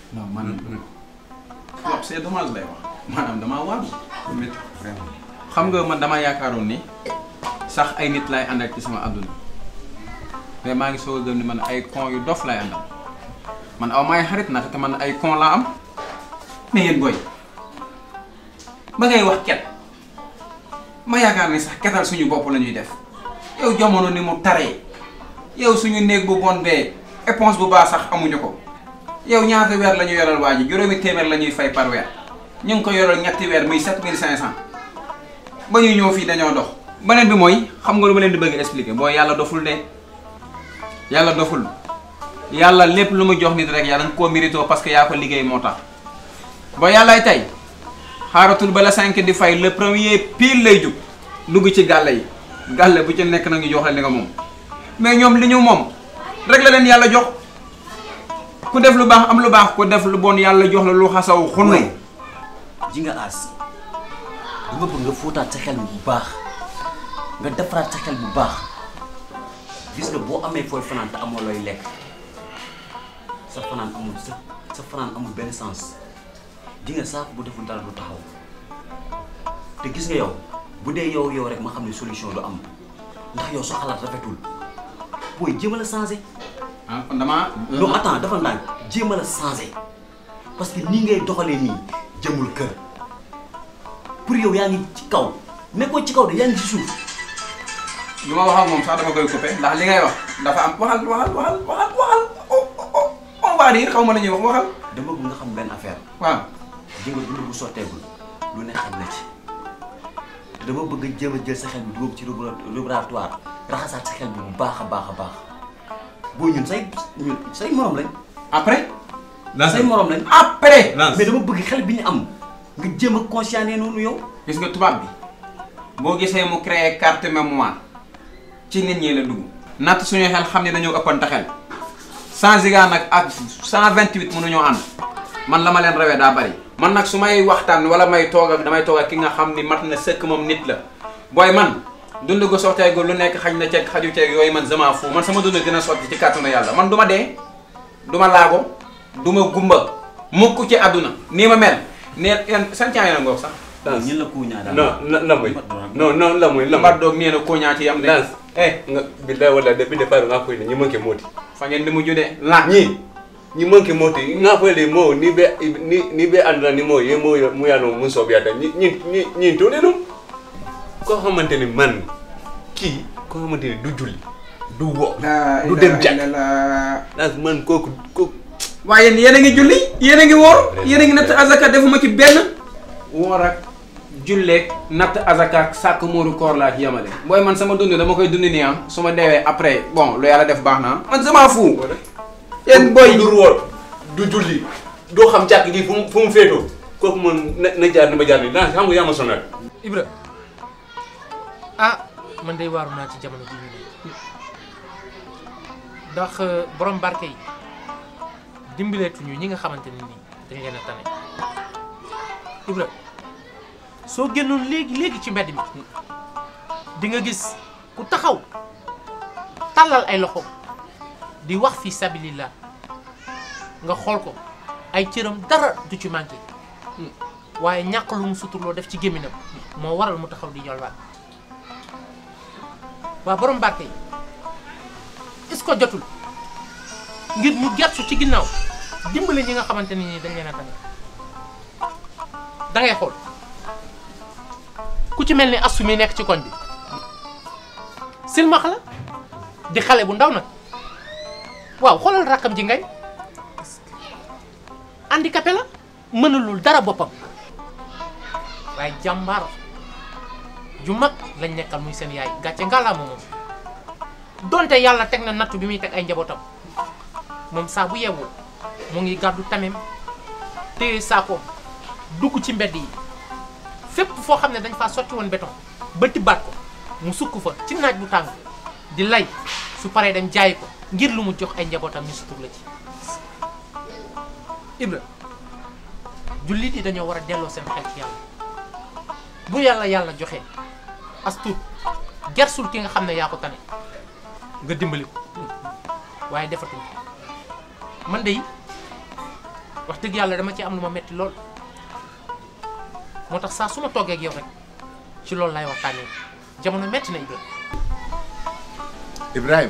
non man wax c'est dommage lay wax maanaam damaa waaru métti vraiment xam nga man damaa yaakaaroon ni sax ay nit lay ànd ak ci sama àdduna mais maa ngi soog a gëm ni man ay con yu dof lay àndal man aw maay xarit naka te man ay con laa am mais yéen boy ba ngay wax ket ma yaakaar ni sax ketal suñu bopp la ñuy def yow jamono ni mu taree yow suñu néeg bu bon bee éponge bu baax sax amuñu ko yow ñaata weer la ñu yoral waa ji juróomi téeméer la ñuy fay par weer ñu ngi ko yoral ñetti weer muy 7500 ba ñuy ñëw fii dañoo dox. beneen bi mooy xam nga lu ma leen di bëgg expliquer booy yàlla doful de yàlla doful yàlla lépp lu mu jox nit rek yàlla nga koo mérito parce que yaa ko liggéey moo tax ba yàllaay tey xaaratul ba la 5 di fay le premier pile lay jug dugg ci gàlle yi gàlle bu ci nekk na ngi jox la li nga moom mais ñoom li ñu moom rek la leen yàlla jox ku def lu baax am lu baax ku def lu bon yàlla jox la lu xasaw xunnu ji nga aas dama bëgg nga fóotaat sa xel bu baax nga defaraat sa xel bu baax gis nga boo amee fooy fanaan te amoo looy lekk sa fanaan amul sa fanaan amul benn sens ji nga saako bu deful dara du taxaw te gis nga yow bu dee yow rek ma xam ne solution du am ndax yow sa xalaat rafetul booy jéem a la changé. ah kon damaa. non attends dafa ndànk jéem a la changé parce que nii ngay doxalee nii jëmul kër pour yow yaa ngi ci kaw nekkoo ci kaw de yaa ngi ci suuf. lu ma wax ak moom sax dama koy coupé ndax li ngay wax dafa am waxal on va dire xaw ma la ñuy wax waxal. dama bëgg nga xam benn affaire. waaw. ji nga dund bu sotteegul lu ne xam na ci te dama bëgg jéem a jël sa xel bi dugub ci laboratoire raxasaat sa xel bi bu baax a baax boo ñun say morom lañ. après. say morom lañ. après. mais dama bëgg xel bi ñu am nga jéem a conscient noonu yow. gis nga tubaab bi boo gisee mu créé carte mémoire ci nit ñi la dugg. natt suñu xel xam ne dañoo ëppante xel 100 giga nag ak 128 mënuñoo ànd man la ma leen rawee daa bari. man nag su may waxtaan wala may toog ak damay toog ak ki nga xam ni mat na sëkk moom nit la booy man dund gu sotteegu lu nekk xaj na ceeg xaju ceeg yooyu man sama fu man sama dund dina sotti ci kàttanu yàlla man du ma dee du ma laago du ma gumba mukk ci àdduna nii ma mel nee yan san caa na ngoog sax. ñun la kuuñaa daal non la mooy non la mooy mbar doog nee na kuuñaa ci yam de. nga billahi wala depuis départ nga koy ñi manqué moti fa ngeen di mujj de la ñi manqué moti nga koy le mo ni be andra ni mo ye mo mu yano mu so biata ñi to de no ko xamanteni man ki ko xamanteni du julli du wo du dem jak las man koku waaye yéen a ngi julli yéen a ngi woor yéen a ngi natt azaka defuma ci benn woor ak julleeg natt azaka ak sàkk mooru koor laa ci yamale booy man sama dund dama koy dund nii am su ma deewee après bon lu yàlla def baax na man sama fu yéen booy du woor du julli doo xam jàkk gi fu mu féetoo kooku man na jaar ni ma jaar ni dans xam nga yaa ma sonal Ibra ah man day waaru naa ci jamono ji ñu ne ndax borom barke yi dimbaleetuñu ñi nga xamante ne nii dañ leen a tane Ibra soo génnoon léegi ci mbedd mi di nga gis ku taxaw tàllal ay loxo di wax fi sabilillah nga xool ko ay cëram dara du ci manqué waaye ñàkk lu mu suturloo def ci gémminam moo waral mu taxaw di yolwaat waa borom barke yi est-ce que jotul ngir ñu gertu ci ginnaaw dimbale ñi nga xamante ne nii dañ leen a tane da ngay xool ku ci mel ni astu mi nekk ci koñ bi silmax la di xale bu ndaw nag waaw xoolal rakkam ji ngay handicapé la mënalul dara boppam waaye jàmbaar ju mag lañ nekkal muy seen yaay gàcce ngàllaama moom donte yàlla teg na nattu bi muy teg ay njabootam moom saa bu yeewoo mu ngi gàddu tamem téye saakoom dugg ci mbedd yi fépp foo xam ne dañ faa sotti woon béton ba tibbaat ko mu sukk fa ci naaj bu tàng di lay su paree dem jaay ko ngir lu mu jox ay njabootam ñu sutur la ci Ibra jullit yi dañoo war a delloo seen xel ci yàlla bu yàlla joxe as tuut gersul ki nga xam ne yaa ko tane nga dimbali ko waaye defatuñ man de wax dëgg yàlla dama ci am lu ma metti lool moo tax saa su ma toogee ak yow rek ci loolu lay waxtaanee jamono metti na Ibrahima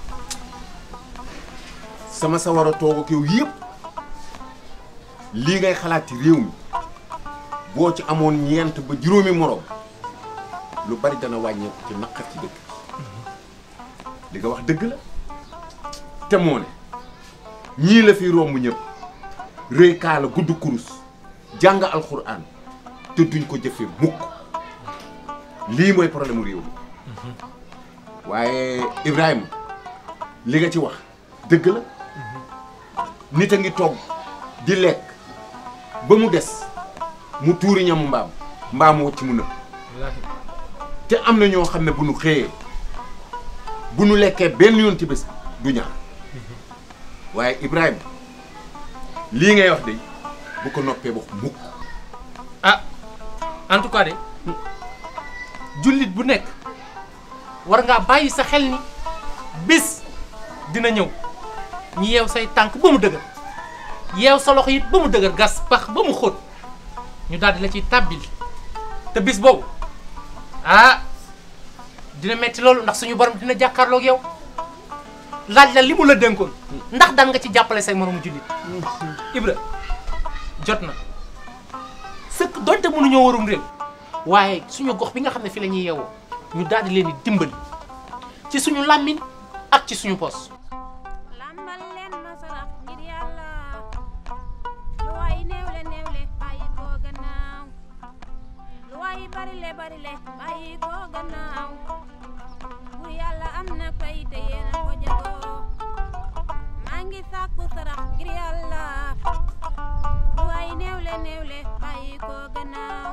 sama sa war a toog ak yow yëpp lii ngay xalaat ci réew mi boo ci amoon ñeent ba juróomi moroom lu bari dana wàññeeku ci naqar ci dëkk li nga wax dëgg la te moo ne ñii la fi romb ñëpp rëy kaala gudd kurus jàng alxuraan te duñ ko jëfe mukk lii mooy problème réew mi waaye Ibrahima li nga ci wax dëgg la nit a ngi togg di lekk ba mu des mu tuuri ñamu mbaam wacc mu nëb te am na ñoo xam ne bu nu xëyee bu nu lekkee benn yoon ci bés du ñaar waaye Ibrahima lii ngay wax de bu ko noppee wax mukk ah en tout cas de jullit bu nekk war ngaa bàyyi sa xel ni bis dina ñëw ñu yeew say tànk ba mu dëgër yeew sa loxo it ba mu dëgër gas pax ba mu xóot ñu daal di la ciy tàbbil te bis boobu ah dina metti loolu ndax suñu borom dina jàkkaarloog yow laaj la li mu la dénkoon ndax daan nga ci jàppale say moromu jullit Ibra jot na sëkk doonte mënuñoo warum réew waaye suñu gox bi nga xam ne fi la ñuy yeewoo ñu daal di leen di dimbali ci suñu làmmiñ ak ci suñu poos lambal leen ma sarax ngir yàlla lu waay néewle néewle bàyyi ko gannaaw lu waay barile barile bàyyi ko gannaaw bu yàlla am na fay te yéena ko jagoo maa ngi sàkku sarax ngir yàlla lu waay néewle néewle bàyyi ko gannaaw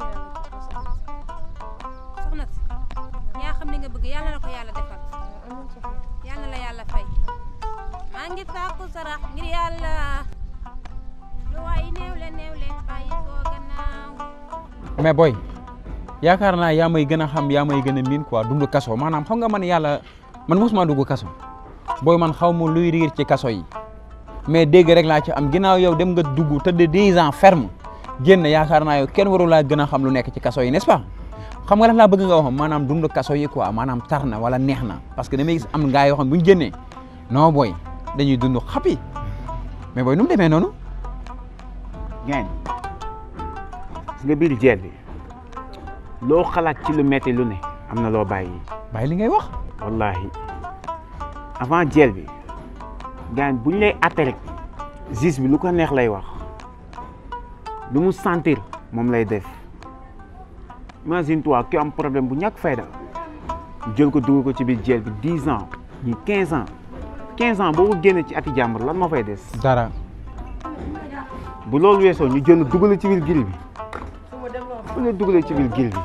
soxna si yaa xam li nga bëgg yàlla na ko yàlla defal yàlla la yàlla fay maa ngi sàkku sarax ngir yàlla lu waay néewle néewle bàyyi ko gannaaw mais boy yaakaar naa yaa may gën a xam yaa may gën a miin quoi dund kaso maanaam xam nga man yàlla man mosuma dugg kaso booy man xaw ma luy riir ci kaso yi mais dégg rek laa ci am ginnaaw yow dem nga dugg tëdd 10 ans ferme génn yaakaar naa yow kenn waru laa gën a xam lu nekk ci kaso yi n'est-ce pas xam nga daf laa bëgg nga wax maanaam dund kaso yi quoi maanaam tar na wala neex na parce que damay gis am gaa yoo xam bu ñu génnee non booy dañuy dund xapi mais booy nu mu demee noonu. ngeen gis nga biir jeel bi loo xalaat ci lu metti lu ne am na loo bàyyi. bàyyi li ngay wax. wallahi avant jeel bi ngeen bu ñu lay atte rek juge bi lu ko neex lay wax lu mu sentir moom lay def. imagine toi ki am problème bu ñàkk fayda jël ko dugal ko ci biir jeel bi 10 ans ñi 15 ans 15 ans boo ko génnee ci ati jàmbur lan moo fay des. dara. bu loolu weesoo ñu jël dugal ci biir gil bi bu la dugalee ci biir gil bi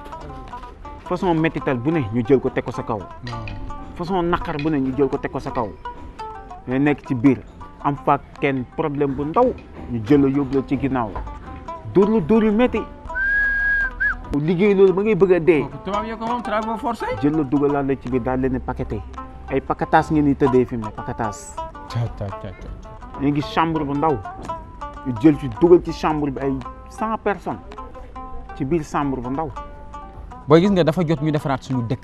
façon métital bu ne ñu jël ko teg ko sa kaw façon naqar bu ne ñu jël ko teg ko sa kaw nga nekk ci biir am fa kenn problème bu ndaw ñu jël la yóbbu la ci ginnaaw dóor yu métti. liggéey loolu ba ngay bëgg a dee. tubaab yi ko moom travaux forcés. jël la dugalal la ci biir daal leen paqueté ay paquetage ngeen di tëddee fi mu ne paquetage. ñu ngi chambre bu ndaw ñu jël ci dugal ci chambre bi ay 100 personnes ci biir chambre bu ndaw. booy gis nga dafa jot ñu defaraat suñu dëkk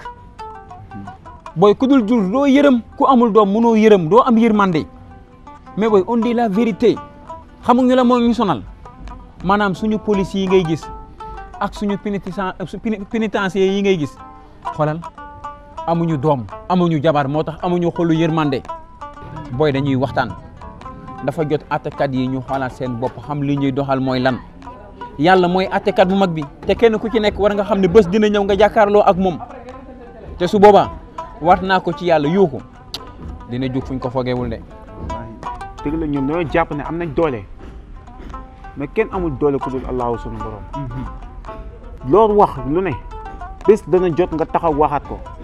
booy ku dul jur doo yërëm ku amul doom mënoo yërëm doo am yërmande mais booy on dit la vérité xamuñu la moo ñu sonal maanaam suñu police yi ngay gis. ak suñu pénitencier yi ngay gis xoolal amuñu doom amuñu jabar moo tax amuñu xolu yërmande booy dañuy waxtaan dafa jot attekat yi ñu xoolaat seen bopp xam li ñuy doxal mooy lan yàlla mooy attekat bu mag bi te kenn ku ci nekk war nga xam ne bés dina ñëw nga jàkkaarloo ak moom te su boobaa war naa ko ci yàlla yuuxu dina jug fuñ ko fogeewul de. dëgg la ñoom dañoo jàpp ne am nañ doole mais kenn amul doole ku dul allahu suñu borom. loolu wax lu ne bés dana jot nga taxaw waxaat ko